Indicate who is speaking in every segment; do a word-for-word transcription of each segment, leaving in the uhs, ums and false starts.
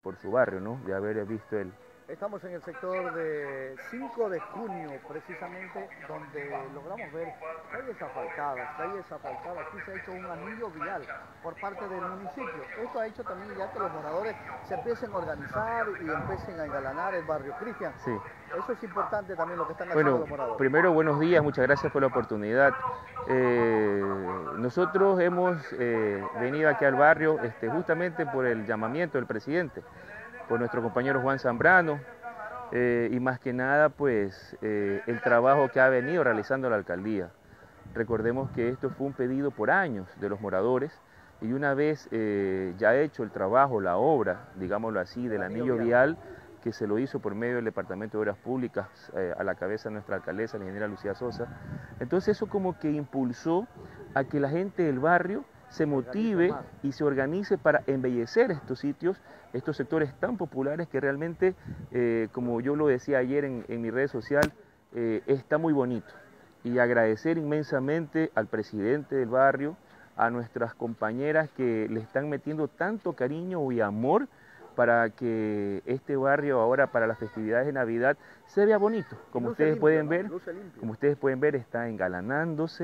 Speaker 1: por su barrio, ¿no? De haber visto el...
Speaker 2: Estamos en el sector de cinco de junio, precisamente, donde logramos ver calles asfaltadas, calles asfaltadas. Aquí se ha hecho un anillo vial por parte del municipio. Esto ha hecho también ya que los moradores se empiecen a organizar y empiecen a engalanar el barrio. Cristian,
Speaker 1: Sí.
Speaker 2: eso es importante también lo que están
Speaker 1: Bueno,
Speaker 2: haciendo los moradores.
Speaker 1: Primero, buenos días, muchas gracias por la oportunidad. Eh, nosotros hemos eh, venido aquí al barrio este, justamente por el llamamiento del presidente, por nuestro compañero Juan Zambrano, eh, y más que nada pues eh, el trabajo que ha venido realizando la alcaldía. Recordemos que esto fue un pedido por años de los moradores, y una vez eh, ya hecho el trabajo, la obra, digámoslo así, del anillo vial, que se lo hizo por medio del Departamento de Obras Públicas eh, a la cabeza de nuestra alcaldesa, la ingeniera Lucía Sosa, entonces eso como que impulsó a que la gente del barrio se motive y se organice para embellecer estos sitios, estos sectores tan populares que realmente, eh, como yo lo decía ayer en, en mi red social, eh, está muy bonito. Y agradecer inmensamente al presidente del barrio, a nuestras compañeras que le están metiendo tanto cariño y amor para que este barrio ahora para las festividades de Navidad se vea bonito. Como ustedes pueden ver, como ustedes pueden ver, está engalanándose,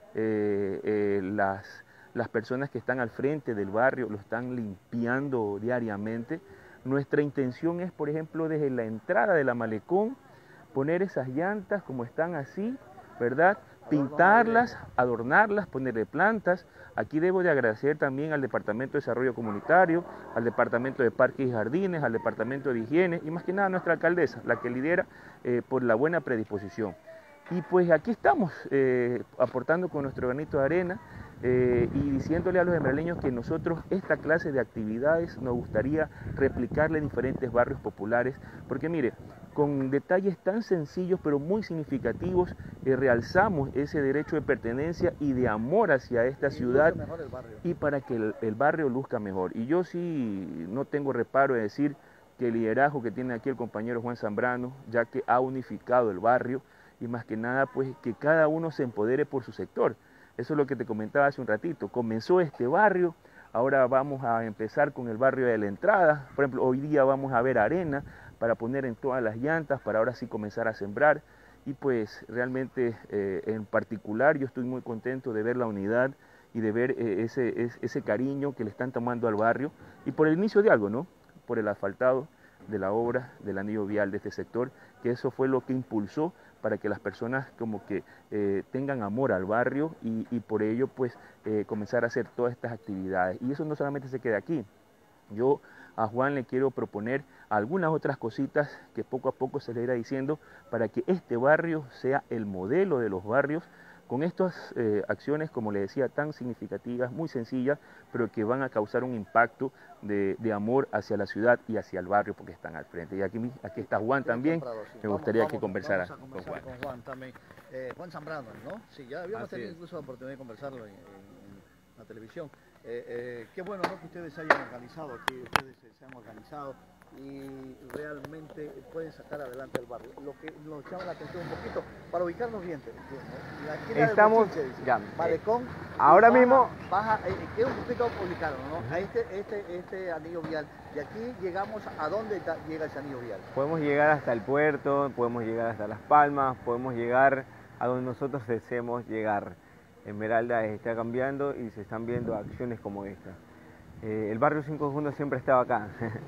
Speaker 1: eh, eh, las Las personas que están al frente del barrio lo están limpiando diariamente. Nuestra intención es, por ejemplo, desde la entrada de la malecón, poner esas llantas como están así, ¿verdad? Pintarlas, adornarlas, ponerle plantas. Aquí debo de agradecer también al Departamento de Desarrollo Comunitario, al Departamento de Parques y Jardines, al Departamento de Higiene y más que nada a nuestra alcaldesa, la que lidera eh, por la buena predisposición. Y pues aquí estamos eh, aportando con nuestro granito de arena eh, y diciéndole a los esmeraldeños que nosotros esta clase de actividades nos gustaría replicarle en diferentes barrios populares, porque mire, con detalles tan sencillos pero muy significativos eh, realzamos ese derecho de pertenencia y de amor hacia esta ciudad y para que el, el barrio luzca mejor. Y yo sí no tengo reparo en decir que el liderazgo que tiene aquí el compañero Juan Zambrano, ya que ha unificado el barrio, y más que nada pues que cada uno se empodere por su sector. Eso es lo que te comentaba hace un ratito. Comenzó este barrio, ahora vamos a empezar con el barrio de la entrada. Por ejemplo, hoy día vamos a ver arena para poner en todas las llantas, para ahora sí comenzar a sembrar. Y pues realmente eh, en particular yo estoy muy contento de ver la unidad y de ver eh, ese, ese, ese cariño que le están tomando al barrio y por el inicio de algo, ¿no? Por el asfaltado de la obra del anillo vial de este sector, que eso fue lo que impulsó para que las personas como que eh, tengan amor al barrio y, y por ello pues eh, comenzar a hacer todas estas actividades. Y eso no solamente se queda aquí. Yo a Juan le quiero proponer algunas otras cositas que poco a poco se le irá diciendo para que este barrio sea el modelo de los barrios con estas eh, acciones, como le decía, tan significativas, muy sencillas, pero que van a causar un impacto de, de amor hacia la ciudad y hacia el barrio porque están al frente. Y aquí, aquí está Juan también, me gustaría que conversara
Speaker 2: con Juan. Con Juan también. Eh, Juan Zambrano, ¿no? Sí, ya habíamos tenido incluso la oportunidad de conversarlo en, en, en la televisión. Eh, eh, qué bueno, ¿no?, que ustedes se hayan organizado aquí, ustedes se, se han organizado y realmente pueden sacar adelante el barrio. Lo que nos llama la atención un poquito, para ubicarnos bien, ¿no? Aquí
Speaker 3: estamos,
Speaker 2: Bochinche,
Speaker 3: ya,
Speaker 2: Malecón,
Speaker 3: ahora
Speaker 2: baja,
Speaker 3: mismo,
Speaker 2: baja, eh, que un poquito publicaron, ¿no? A este, este, este anillo vial, y aquí llegamos a dónde llega ese anillo vial.
Speaker 3: Podemos llegar hasta el puerto, podemos llegar hasta Las Palmas, podemos llegar a donde nosotros deseemos llegar. Esmeralda está cambiando y se están viendo acciones como esta. Eh, el barrio cinco de junio siempre estaba acá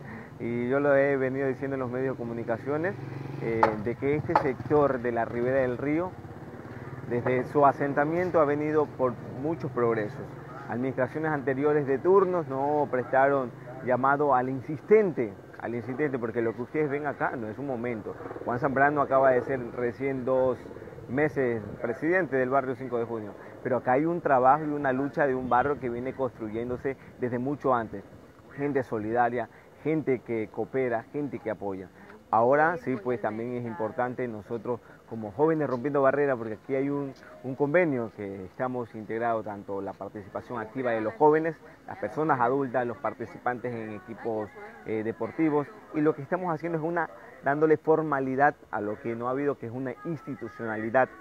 Speaker 3: y yo lo he venido diciendo en los medios de comunicaciones eh, de que este sector de la ribera del río, desde su asentamiento ha venido por muchos progresos. Administraciones anteriores de turnos no prestaron llamado al insistente, al insistente, porque lo que ustedes ven acá no es un momento. Juan Zambrano acaba de ser recién dos meses presidente del barrio cinco de junio, pero acá hay un trabajo y una lucha de un barrio que viene construyéndose desde mucho antes. Gente solidaria, gente que coopera, gente que apoya. Ahora sí, pues también es importante nosotros como jóvenes rompiendo barreras, porque aquí hay un, un convenio que estamos integrados, tanto la participación activa de los jóvenes, las personas adultas, los participantes en equipos eh, deportivos, y lo que estamos haciendo es una dándole formalidad a lo que no ha habido, que es una institucionalidad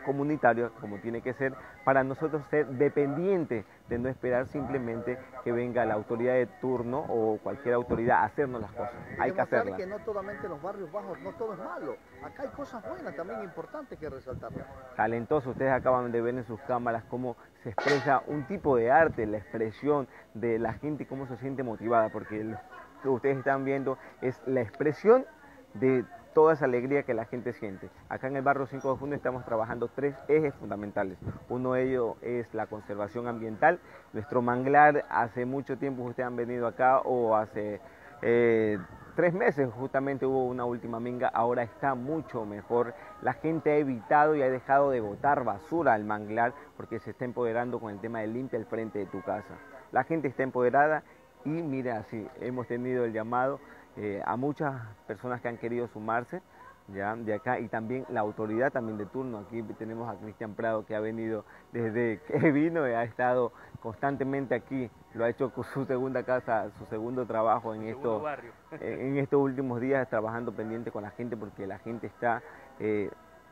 Speaker 3: comunitario, como tiene que ser, para nosotros ser dependientes de no esperar simplemente que venga la autoridad de turno o cualquier autoridad a hacernos las cosas. Hay que hacerlas.
Speaker 2: Que no solamente los barrios bajos, no todo es malo. Acá hay cosas buenas también importantes que resaltar.
Speaker 3: Talentoso, ustedes acaban de ver en sus cámaras cómo se expresa un tipo de arte, la expresión de la gente, cómo se siente motivada, porque lo que ustedes están viendo es la expresión de toda esa alegría que la gente siente. Acá en el barrio cinco de junio estamos trabajando tres ejes fundamentales. Uno de ellos es la conservación ambiental. Nuestro manglar, hace mucho tiempo ustedes han venido acá, o hace eh, tres meses justamente hubo una última minga, ahora está mucho mejor. La gente ha evitado y ha dejado de botar basura al manglar porque se está empoderando con el tema de limpia el frente de tu casa. La gente está empoderada y mira, así hemos tenido el llamado Eh, a muchas personas que han querido sumarse ya de acá, y también la autoridad también de turno. Aquí tenemos a Cristian Prado, que ha venido desde que vino y ha estado constantemente aquí, lo ha hecho con su segunda casa, su segundo trabajo en, esto, en estos últimos días, trabajando pendiente con la gente, porque la gente está eh,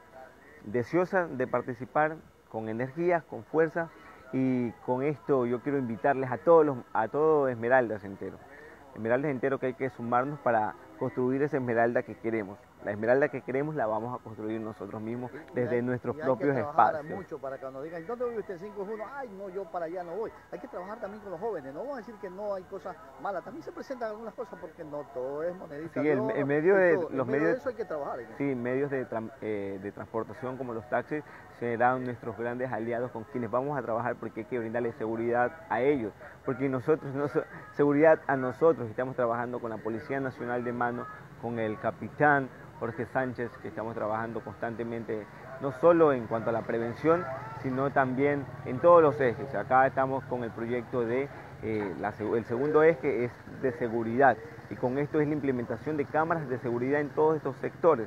Speaker 3: deseosa de participar, con energías, con fuerza, y con esto yo quiero invitarles a todos los, a todo Esmeraldas entero. Esmeraldas entero que hay que sumarnos para construir esa esmeralda que queremos. La esmeralda que queremos la vamos a construir nosotros mismos desde
Speaker 2: hay,
Speaker 3: nuestros
Speaker 2: y hay
Speaker 3: propios
Speaker 2: que trabajar
Speaker 3: espacios.
Speaker 2: Mucho para cuando digan, ¿dónde vive usted? cinco de junio, ay, no, yo para allá no voy. Hay que trabajar también con los jóvenes, no vamos a decir que no hay cosas malas, también se presentan algunas cosas porque no todo es monedita.
Speaker 3: Sí, en, en medio de los
Speaker 2: en medio
Speaker 3: medios,
Speaker 2: de eso hay que trabajar. ¿no?
Speaker 3: Sí, medios de, eh, de transportación como los taxis serán nuestros grandes aliados con quienes vamos a trabajar, porque hay que brindarle seguridad a ellos, porque nosotros, no, seguridad a nosotros, estamos trabajando con la Policía Nacional de Mano, con el capitán Jorge Sánchez, que estamos trabajando constantemente, no solo en cuanto a la prevención, sino también en todos los ejes. Acá estamos con el proyecto de, eh, la, el segundo eje es de seguridad, y con esto es la implementación de cámaras de seguridad en todos estos sectores.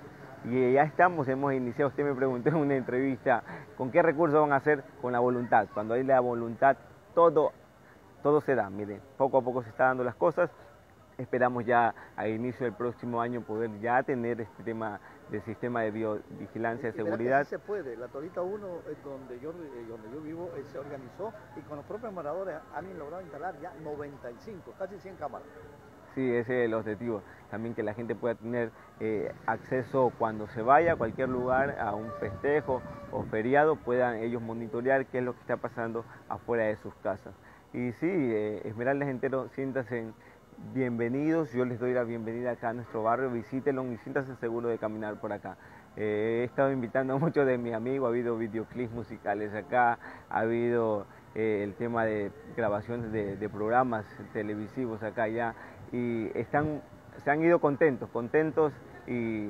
Speaker 3: Y ya estamos, hemos iniciado, usted me preguntó en una entrevista, ¿con qué recursos van a hacer? Con la voluntad. Cuando hay la voluntad, todo, todo se da. Miren, poco a poco se están dando las cosas. Esperamos ya a inicio del próximo año poder ya tener este tema del sistema de biovigilancia de seguridad.
Speaker 2: Sí se puede, la Torita uno, donde yo, donde yo vivo, se organizó y con los propios moradores han logrado instalar ya noventa y cinco, casi cien cámaras.
Speaker 3: Sí, ese es el objetivo, también que la gente pueda tener eh, acceso cuando se vaya a cualquier lugar, a un festejo o feriado, puedan ellos monitorear qué es lo que está pasando afuera de sus casas. Y sí, eh, Esmeraldas entero, siéntanse bienvenidos, yo les doy la bienvenida acá a nuestro barrio, visítenlo y siéntanse seguros de caminar por acá. Eh, he estado invitando a muchos de mis amigos, ha habido videoclips musicales acá, ha habido eh, el tema de grabaciones de, de programas televisivos acá ya, y están, se han ido contentos, contentos y,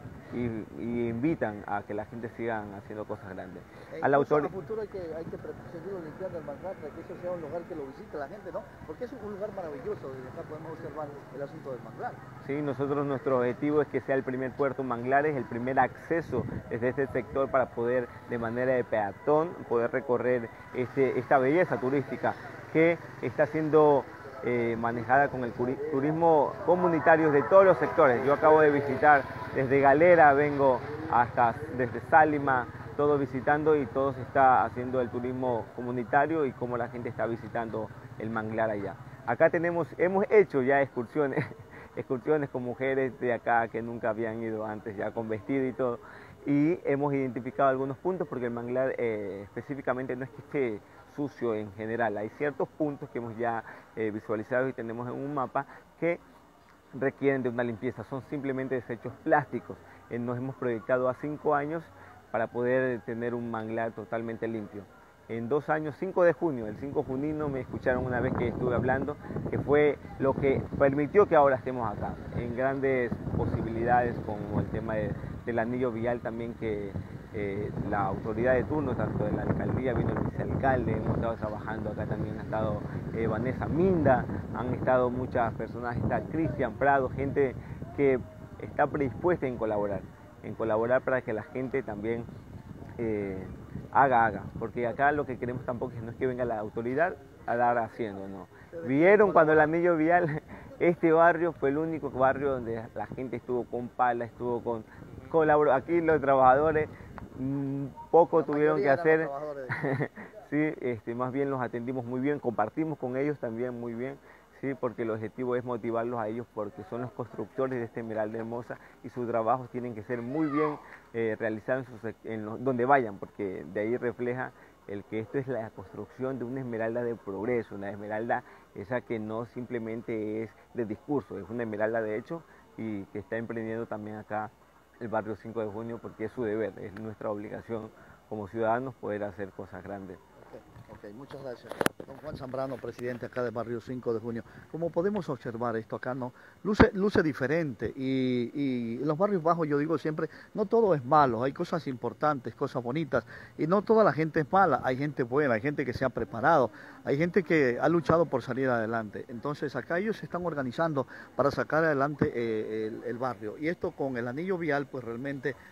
Speaker 3: y, y invitan a que la gente siga haciendo cosas grandes.
Speaker 2: E
Speaker 3: Al autor...
Speaker 2: a futuro hay que, hay que seguirlo limpiando el manglar para que eso sea un lugar que lo visite la gente, ¿no? Porque es un lugar maravilloso, desde acá podemos observar el asunto del manglar.
Speaker 3: Sí, nosotros nuestro objetivo es que sea el primer puerto manglares, el primer acceso desde este sector para poder de manera de peatón poder recorrer este, esta belleza turística que está siendo eh, manejada con el turismo comunitario de todos los sectores. Yo acabo de visitar desde Galera, vengo hasta desde Sálima, todo visitando, y todo se está haciendo el turismo comunitario y cómo la gente está visitando el manglar allá. Acá tenemos, hemos hecho ya excursiones, excursiones con mujeres de acá que nunca habían ido antes, ya con vestido y todo, y hemos identificado algunos puntos porque el manglar eh, específicamente no es que esté sucio en general, hay ciertos puntos que hemos ya eh, visualizado y tenemos en un mapa que requieren de una limpieza, son simplemente desechos plásticos. Eh, nos hemos proyectado a cinco años para poder tener un manglar totalmente limpio. En dos años, cinco de junio, el cinco junino, me escucharon una vez que estuve hablando, que fue lo que permitió que ahora estemos acá, en grandes posibilidades, como el tema de, del anillo vial también, que eh, la autoridad de turno, tanto de la alcaldía, vino el vicealcalde, hemos estado trabajando acá también, ha estado eh, Vanessa Minda, han estado muchas personas, está Cristian Prado, gente que está predispuesta en colaborar, en colaborar para que la gente también eh, haga, haga, porque acá lo que queremos tampoco es, no es que venga la autoridad a dar haciendo, no. Vieron cuando el anillo vial, este barrio fue el único barrio donde la gente estuvo con pala, estuvo con colaboró, aquí los trabajadores mm, poco
Speaker 2: La
Speaker 3: tuvieron que
Speaker 2: mayoría eran
Speaker 3: hacer.
Speaker 2: los trabajadores de-
Speaker 3: Sí, este, más bien los atendimos muy bien, compartimos con ellos también muy bien, sí, porque el objetivo es motivarlos a ellos porque son los constructores de esta Esmeralda Hermosa y sus trabajos tienen que ser muy bien eh, realizados en sus- en los- donde vayan, porque de ahí refleja el que esto es la construcción de una esmeralda de progreso, una esmeralda esa que no simplemente es de discurso, es una esmeralda de hecho y que está emprendiendo también acá el barrio cinco de junio porque es su deber, es nuestra obligación como ciudadanos poder hacer cosas grandes.
Speaker 2: Ok, ok, muchas gracias. Don Juan Zambrano, presidente acá del barrio cinco de junio. Como podemos observar esto acá, ¿no? Luce, luce diferente y, y en los barrios bajos yo digo siempre, no todo es malo, hay cosas importantes, cosas bonitas y no toda la gente es mala, hay gente buena, hay gente que se ha preparado, hay gente que ha luchado por salir adelante. Entonces acá ellos se están organizando para sacar adelante eh, el, el barrio y esto con el anillo vial pues realmente